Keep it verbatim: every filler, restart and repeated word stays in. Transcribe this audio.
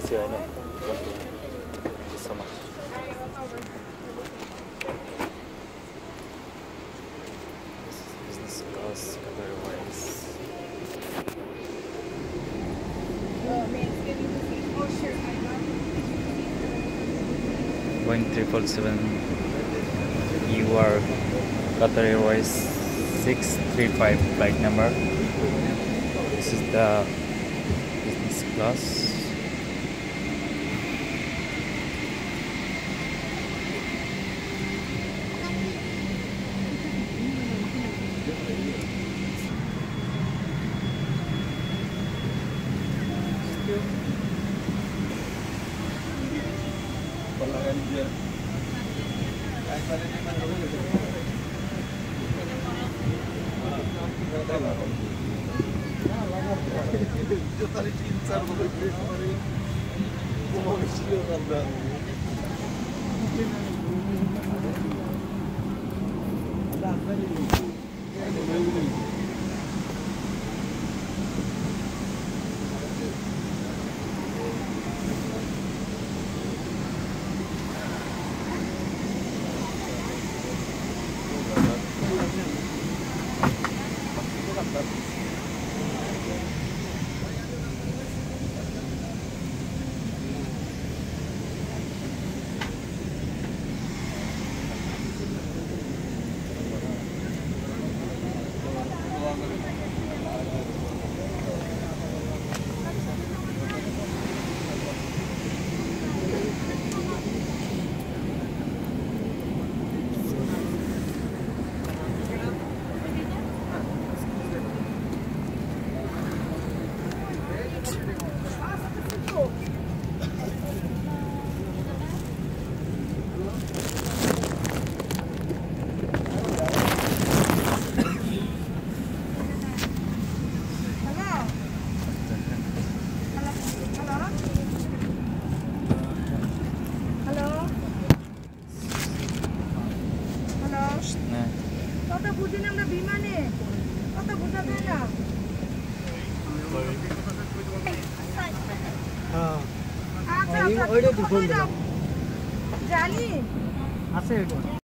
see you. I know. Thank you so much. This is business class Qatar Airways. Boeing triple seven. You are Qatar Airways six three five flight number. This is the business class. কথা বুঝি না আমরা বিমানে কথা বুঝাতে না হ্যাঁ আচ্ছা আচ্ছা ওইটা তো জানি আছে এটা